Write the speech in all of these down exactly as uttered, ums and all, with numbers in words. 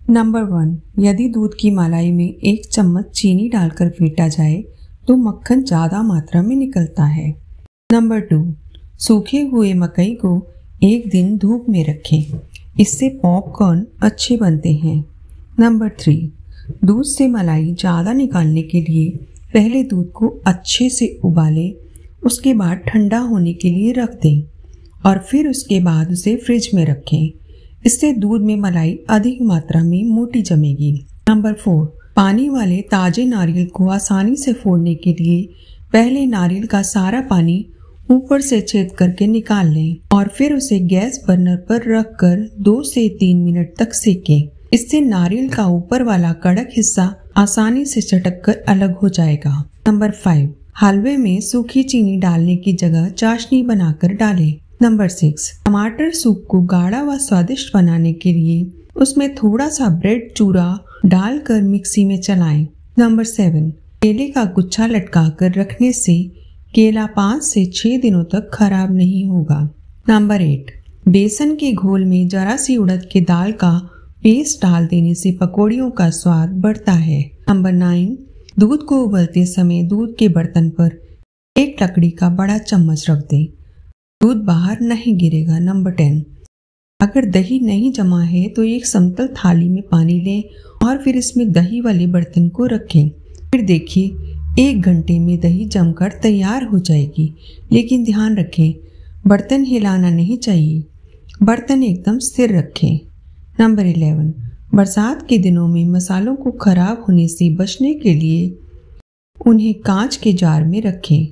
Number one, यदि दूध की मलाई में एक चम्मच चीनी डालकर फेंटा जाए तो मक्खन ज़्यादा मात्रा में निकलता है। नंबर टू, सूखे हुए मकई को एक दिन धूप में रखें, इससे पॉपकॉर्न अच्छे बनते हैं। नंबर थ्री, दूध से मलाई ज़्यादा निकालने के लिए पहले दूध को अच्छे से उबालें, उसके बाद ठंडा होने के लिए रख दें और फिर उसके बाद उसे फ्रिज में रखें। इससे दूध में मलाई अधिक मात्रा में मोटी जमेगी। नंबर फोर, पानी वाले ताजे नारियल को आसानी से फोड़ने के लिए पहले नारियल का सारा पानी ऊपर से छेद करके निकाल लें और फिर उसे गैस बर्नर पर रखकर दो से तीन मिनट तक सेकें। इससे नारियल का ऊपर वाला कड़क हिस्सा आसानी से चटक कर अलग हो जाएगा। नंबर फाइव, हलवे में सूखी चीनी डालने की जगह चाशनी बनाकर डालें। नंबर सिक्स, टमाटर सूप को गाढ़ा व स्वादिष्ट बनाने के लिए उसमें थोड़ा सा ब्रेड चूरा डालकर मिक्सी में चलाएं। नंबर सेवन, केले का गुच्छा लटकाकर रखने से केला पाँच से छह दिनों तक खराब नहीं होगा। नंबर एट, बेसन के घोल में जरा सी उड़द की दाल का पेस्ट डाल देने से पकौड़ियों का स्वाद बढ़ता है। नंबर नाइन, दूध को उबलते समय दूध के बर्तन पर एक लकड़ी का बड़ा चम्मच रख दें, दूध बाहर नहीं गिरेगा। नंबर टेन, अगर दही नहीं जमा है तो एक समतल थाली में पानी लें और फिर इसमें दही वाले बर्तन को रखें। फिर देखिए एक घंटे में दही जमकर तैयार हो जाएगी, लेकिन ध्यान रखें बर्तन हिलाना नहीं चाहिए, बर्तन एकदम स्थिर रखें। नंबर इलेवन, बरसात के दिनों में मसालों को खराब होने से बचने के लिए उन्हें कांच के जार में रखें।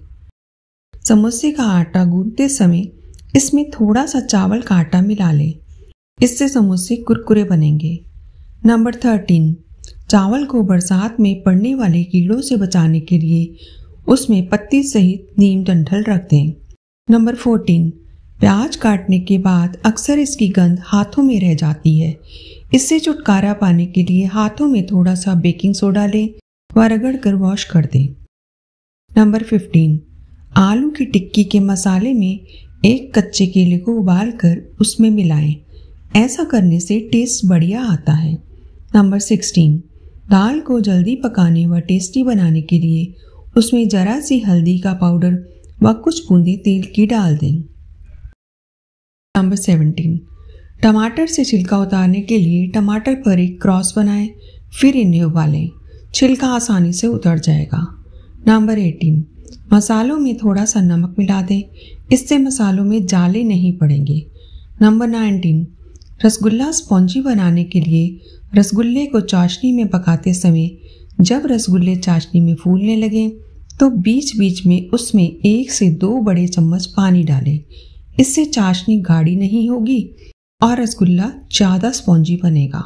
समोसे का आटा गूंथते समय इसमें थोड़ा सा चावल का आटा मिला लें, इससे समोसे कुरकुरे बनेंगे। नंबर थर्टीन, चावल को बरसात में पड़ने वाले कीड़ों से बचाने के लिए उसमें पत्ती सहित नीम डंठल रख दें। नंबर फोर्टीन, प्याज काटने के बाद अक्सर इसकी गंध हाथों में रह जाती है, इससे छुटकारा पाने के लिए हाथों में थोड़ा सा बेकिंग सोडा लें व रगड़ कर वॉश कर दें। नंबर फिफ्टीन, आलू की टिक्की के मसाले में एक कच्चे केले को उबालकर उसमें मिलाएं, ऐसा करने से टेस्ट बढ़िया आता है। नंबर सिक्सटीन, दाल को जल्दी पकाने व टेस्टी बनाने के लिए उसमें जरा सी हल्दी का पाउडर व कुछ बूंदें तेल की डाल दें। नंबर सेवनटीन, टमाटर से छिलका उतारने के लिए टमाटर पर एक क्रॉस बनाएं, फिर इन्हें उबालें, छिलका आसानी से उतर जाएगा। नंबर एटीन, मसालों में थोड़ा सा नमक मिला दें, इससे मसालों में जाले नहीं पड़ेंगे। नंबर नाइनटीन, रसगुल्ला स्पॉन्जी बनाने के लिए रसगुल्ले को चाशनी में पकाते समय जब रसगुल्ले चाशनी में फूलने लगें तो बीच बीच में उसमें एक से दो बड़े चम्मच पानी डालें, इससे चाशनी गाढ़ी नहीं होगी और रसगुल्ला ज़्यादा स्पॉन्जी बनेगा।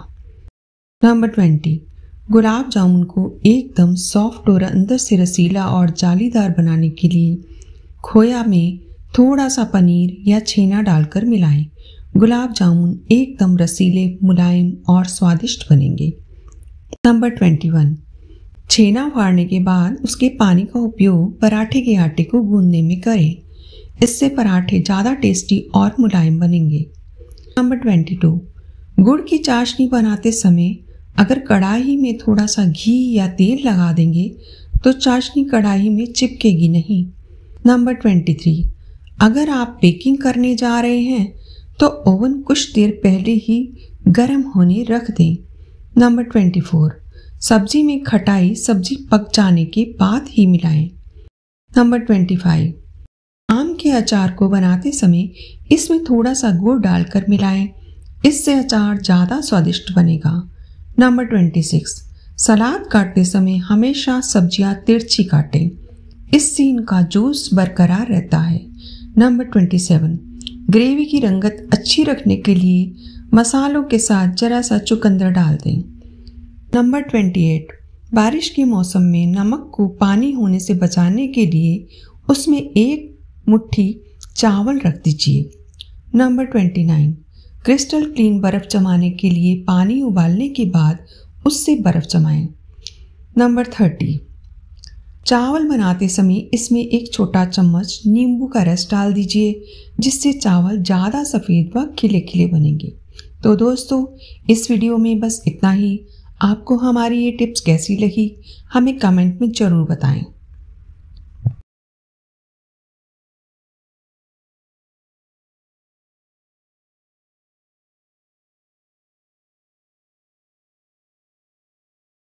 नंबर ट्वेंटी, गुलाब जामुन को एकदम सॉफ्ट और अंदर से रसीला और जालीदार बनाने के लिए खोया में थोड़ा सा पनीर या छेना डालकर मिलाएं। गुलाब जामुन एकदम रसीले, मुलायम और स्वादिष्ट बनेंगे। नंबर ट्वेंटी वन, छेना फाड़ने के बाद उसके पानी का उपयोग पराठे के आटे को गूंदने में करें, इससे पराठे ज़्यादा टेस्टी और मुलायम बनेंगे। नंबर ट्वेंटी टू, गुड़ की चाशनी बनाते समय अगर कढ़ाई में थोड़ा सा घी या तेल लगा देंगे तो चाशनी कढ़ाई में चिपकेगी नहीं। नंबर ट्वेंटी थ्री, अगर आप बेकिंग करने जा रहे हैं तो ओवन कुछ देर पहले ही गर्म होने रख दें। नंबर ट्वेंटी फोर, सब्जी में खटाई सब्जी पक जाने के बाद ही मिलाएं। नंबर ट्वेंटी फाइव, आम के अचार को बनाते समय इसमें थोड़ा सा गुड़ डालकर मिलाएं, इससे अचार ज़्यादा स्वादिष्ट बनेगा। नंबर ट्वेंटी सिक्स, सलाद काटते समय हमेशा सब्जियां तिरछी काटें, इससे इनका जूस बरकरार रहता है। नंबर ट्वेंटी सेवन, ग्रेवी की रंगत अच्छी रखने के लिए मसालों के साथ जरा सा चुकंदर डाल दें। नंबर ट्वेंटी एट, बारिश के मौसम में नमक को पानी होने से बचाने के लिए उसमें एक मुट्ठी चावल रख दीजिए। Number twenty nine, crystal clean बर्फ़ जमाने के लिए पानी उबालने के बाद उससे बर्फ़ जमाएं। नंबर थर्टी, चावल बनाते समय इसमें एक छोटा चम्मच नींबू का रस डाल दीजिए, जिससे चावल ज़्यादा सफ़ेद व खिले खिले बनेंगे। तो दोस्तों, इस वीडियो में बस इतना ही। आपको हमारी ये टिप्स कैसी लगी हमें कमेंट में ज़रूर बताएं।